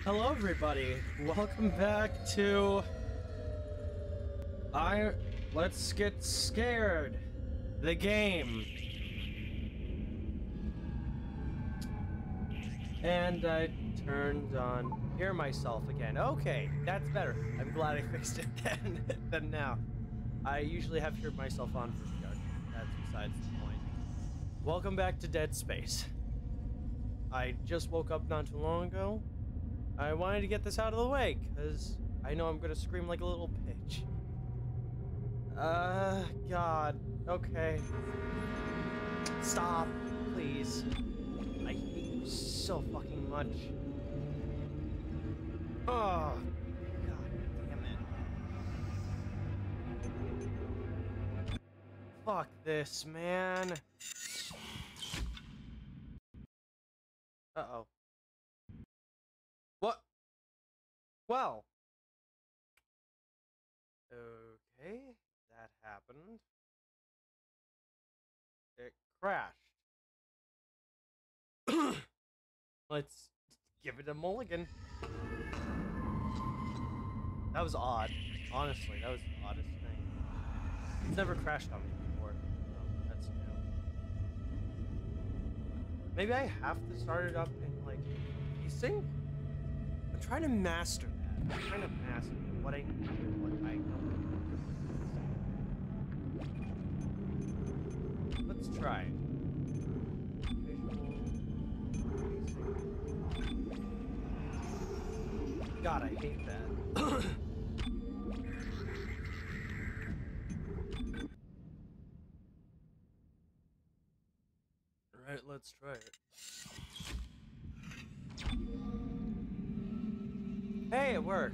Hello everybody, welcome back to Let's Get Scared, the game. And I turned on Hear Myself again. Okay, that's better. I'm glad I fixed it then than now. I usually have Hear Myself on for VR. That's besides the point. Welcome back to Dead Space. I just woke up not too long ago. I wanted to get this out of the way, because I know I'm gonna scream like a little bitch. God. Okay. Stop, please. I hate you so fucking much. Oh, God damn it. Fuck this, man. Uh-oh. What? Well. Okay, that happened. It crashed. Let's give it a mulligan. That was odd. Honestly, that was the oddest thing. It's never crashed on me before. So that's new. Maybe I have to start it up in, like, pacing? I'm trying to master that. I'm trying to master what I need and what I don't. Let's try it. God, I hate that. Alright, let's try it. Hey, it worked.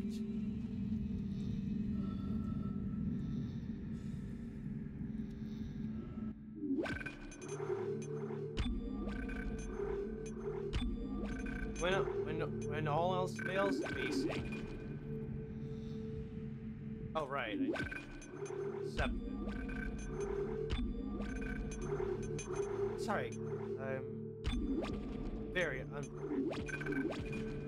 When all else fails, pacing. Oh right, accept it. Sorry, I'm very unprepared.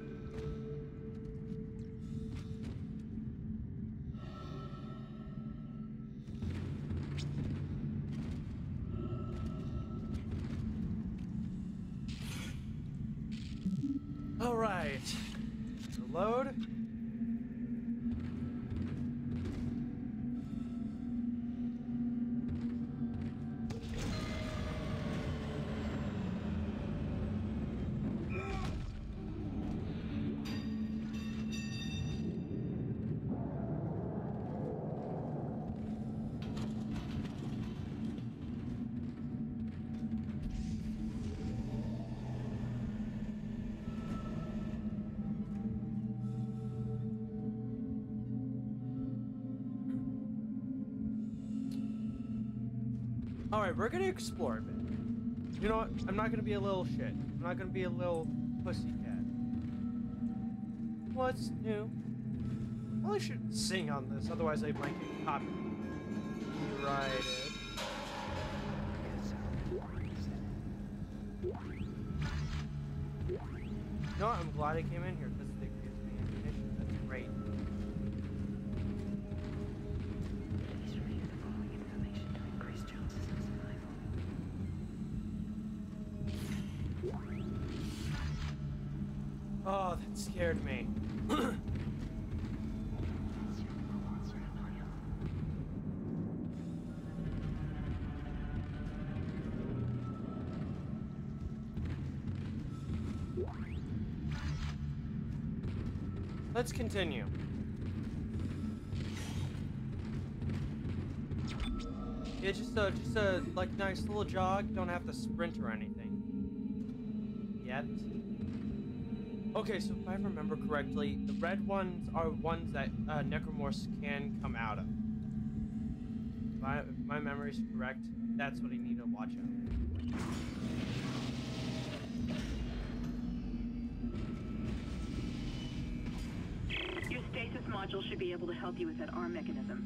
All right, reload. Alright, we're gonna explore a bit. You know what? I'm not gonna be a little shit. I'm not gonna be a little pussycat. What's new? Probably shouldn't sing on this, otherwise I might get copyrighted. You know what? I'm glad I came in here because it gives me ammunition. That's great. Oh, that scared me. Let's continue. Yeah, just a like nice little jog. Don't have to sprint or anything. Yet. Okay, so if I remember correctly, the red ones are ones that necromorphs can come out of. If my memory is correct, that's what I need to watch out. Your stasis module should be able to help you with that arm mechanism.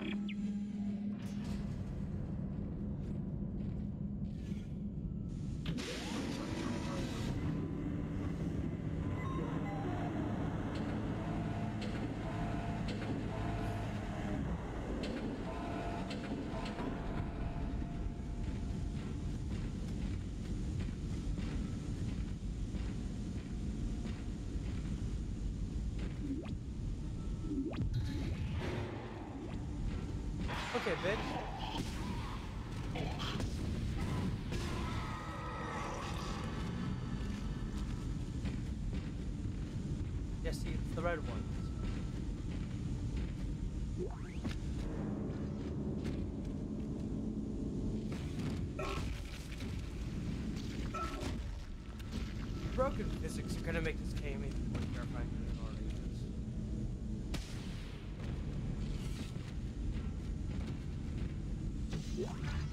Okay, bitch. Yes, see, it's the red ones. Broken physics are gonna make this game even more terrifying than it already is.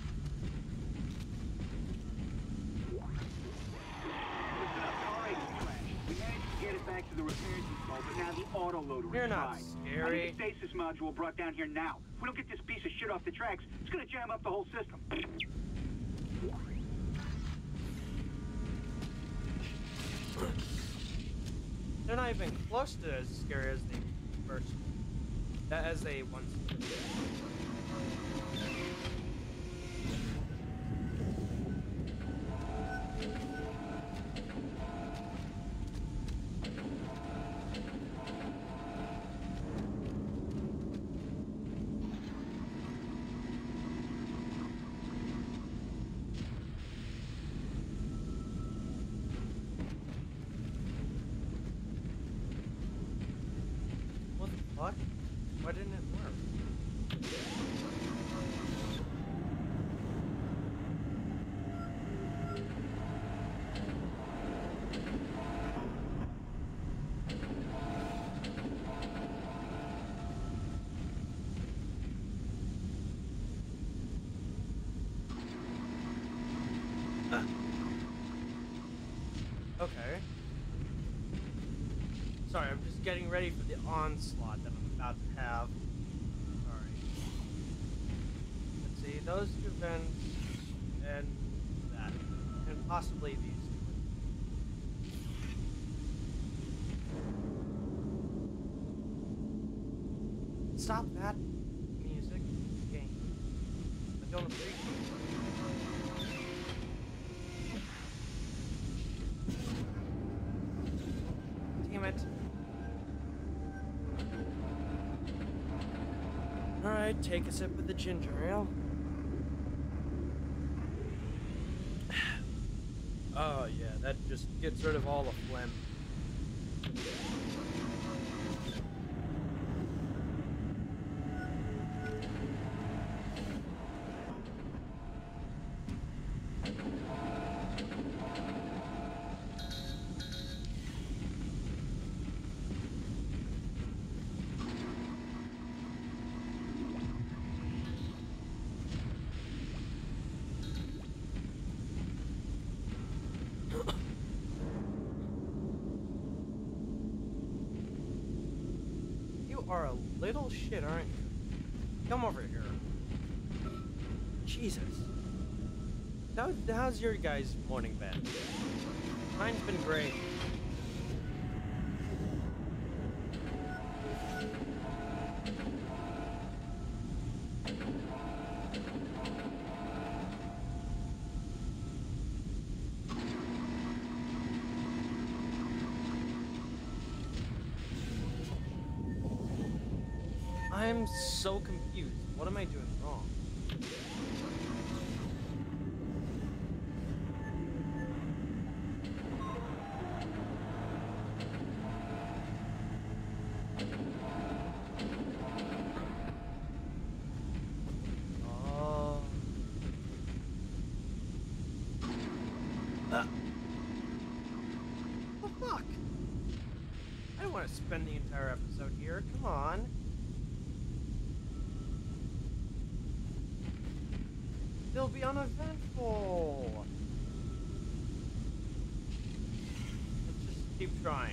Listen up, car ain't crashed. We managed to get it back to the repairs installed, but now the autoloader You're is not fried. scary. I need a stasis module brought down here now. If we don't get this piece of shit off the tracks, it's gonna jam up the whole system. They're not even close to as scary as they first, as they once were. What the fuck? Why didn't it work? Okay. Sorry, I'm just getting ready for the onslaught that I'm about to have. Sorry. Let's see, those two vents and that. And possibly these two. Stop that music game. I don't appreciate it. Damn it. Alright, take a sip of the ginger ale. Oh yeah, that just gets rid of all the phlegm. You are a little shit, aren't you? Come over here. Jesus. How's your guys' morning been? Mine's been great. I'm so confused. What am I doing wrong? Oh. What the fuck? I don't want to spend the entire episode here. Come on. It'll be uneventful. Let's just keep trying.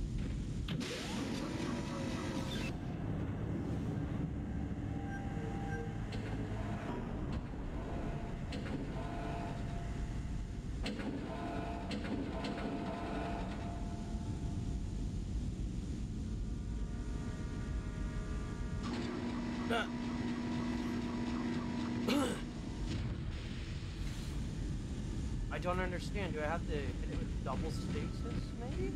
I don't understand. Do I have to hit it with double stasis, maybe?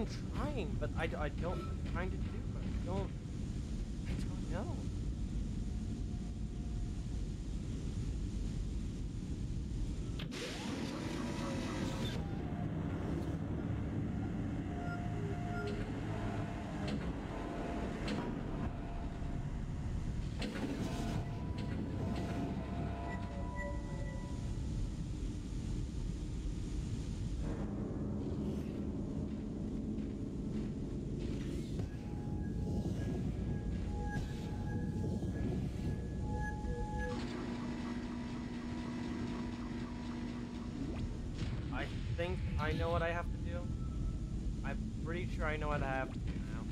I'm trying, but I don't. I'm trying to do, but I don't know. I think I know what I have to do. I'm pretty sure I know what I have to do now.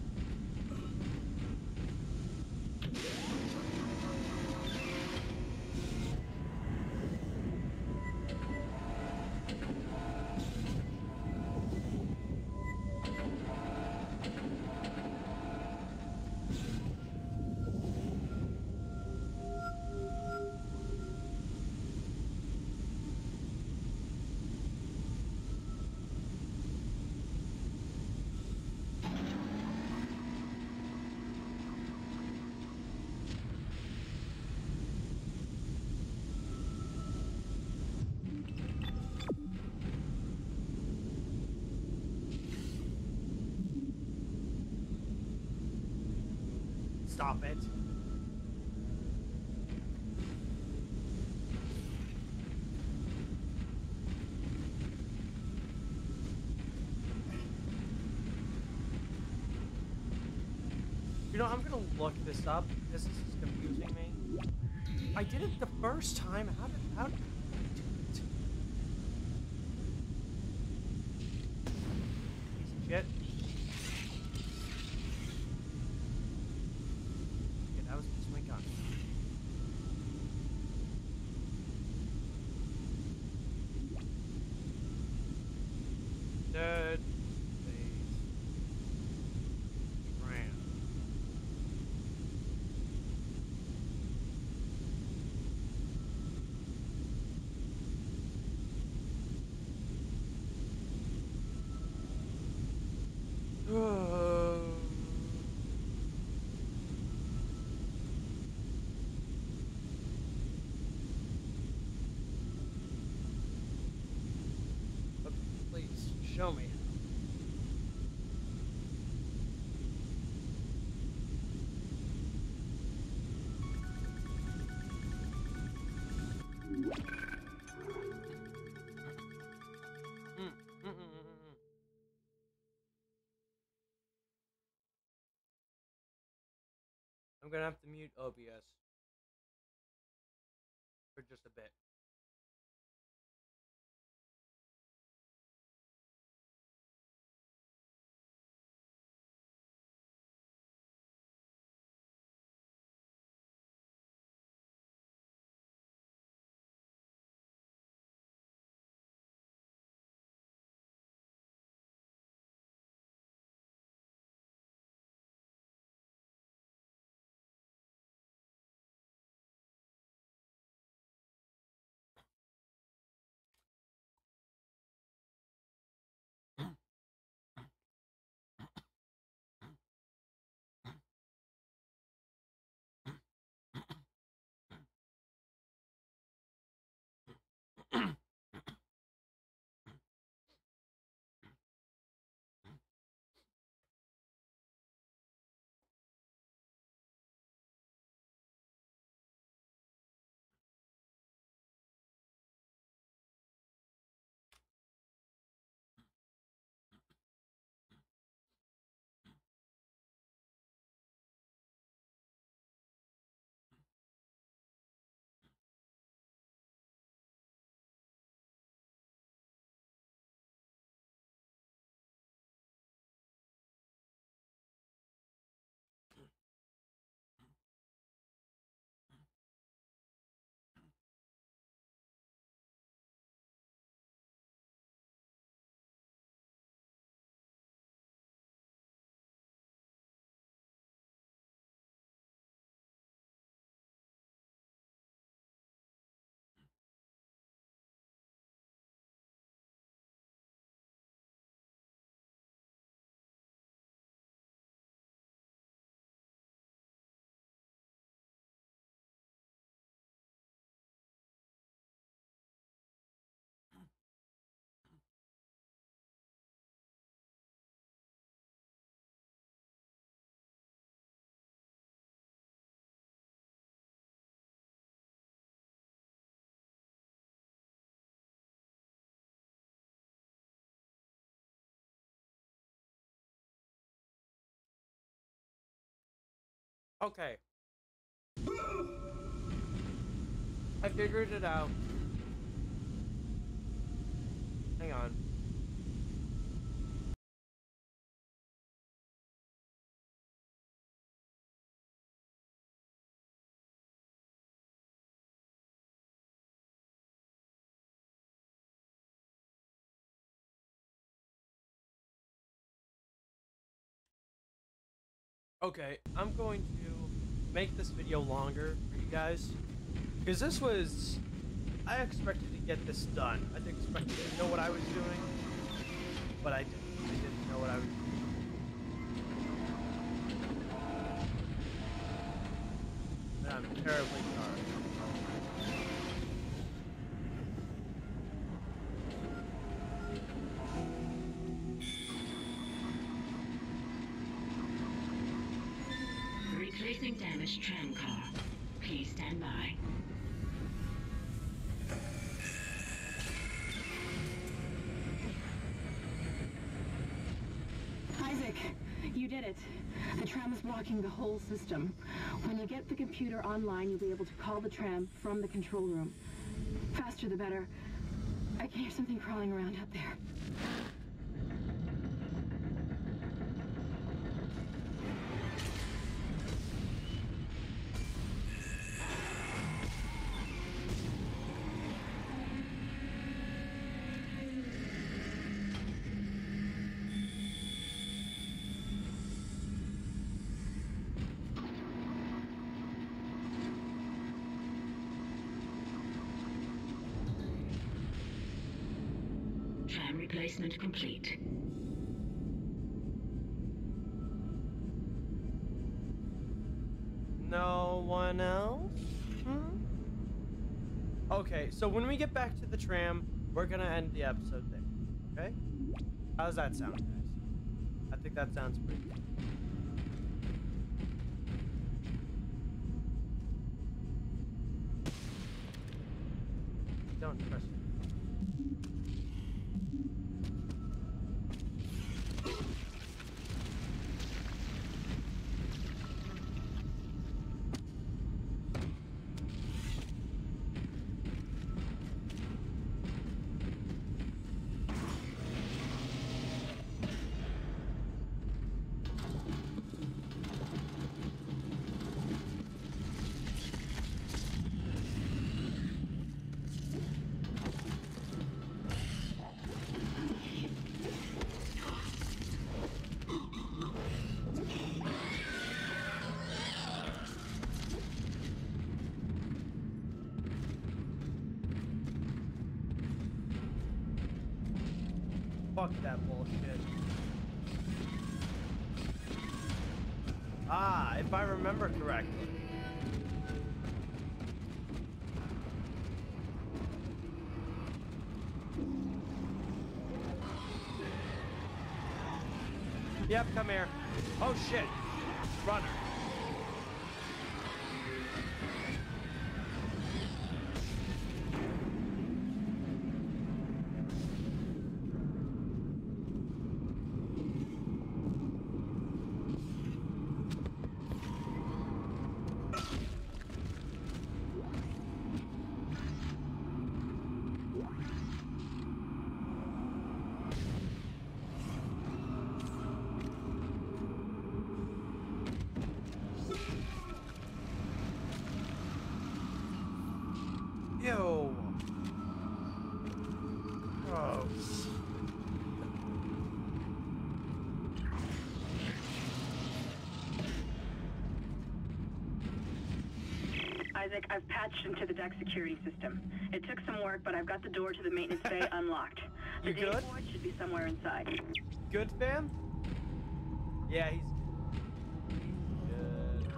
Stop it. You know, I'm gonna look this up because this is confusing me. I did it the first time. How did I do it? Piece of shit. Okay, that was just my gun. Dead. Space. Ran. Okay, please show me. Mm, mm, mm, mm, mm. I'm gonna have to mute OBS for just a bit. Okay. I figured it out. Hang on. Okay, I'm going to make this video longer for you guys. Because this was... I expected to get this done. I expected to know what I was doing. But I didn't. I didn't know what I was doing. And I'm terribly sorry. Replacing damaged tram car. Please stand by. Isaac, you did it. The tram is blocking the whole system. When you get the computer online, you'll be able to call the tram from the control room. Faster the better. I can hear something crawling around out there. Tram replacement complete. No one else? Okay, so when we get back to the tram, we're gonna end the episode there. Okay? How does that sound, guys? I think that sounds pretty good. Don't trust me. Fuck that bullshit. Ah, if I remember correctly. Yep, come here. Oh shit. Runner. Ew. Gross. Isaac, I've patched into the deck security system. It took some work, but I've got the door to the maintenance bay unlocked. The You good? data board should be somewhere inside. Good, fam? Yeah, he's good.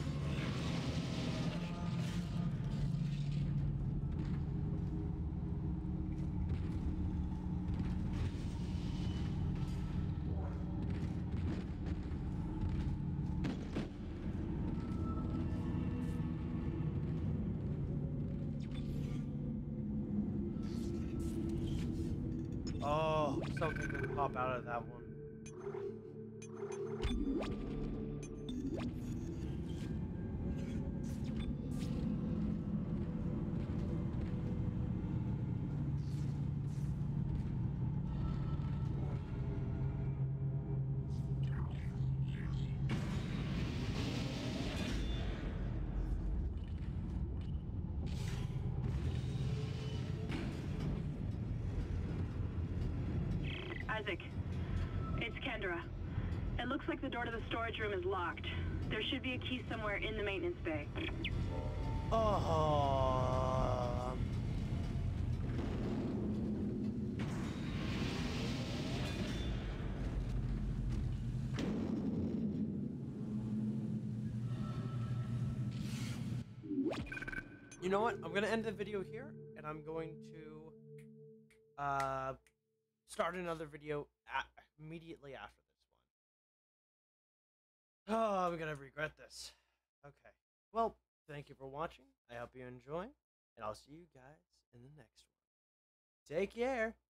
Oh, something can pop out of that one. Isaac, it's Kendra. It looks like the door to the storage room is locked. There should be a key somewhere in the maintenance bay. Oh. You know what? I'm gonna end the video here, and I'm going to start another video immediately after this one. Oh, I'm gonna regret this. Okay. Well, thank you for watching. I hope you enjoy, and I'll see you guys in the next one. Take care.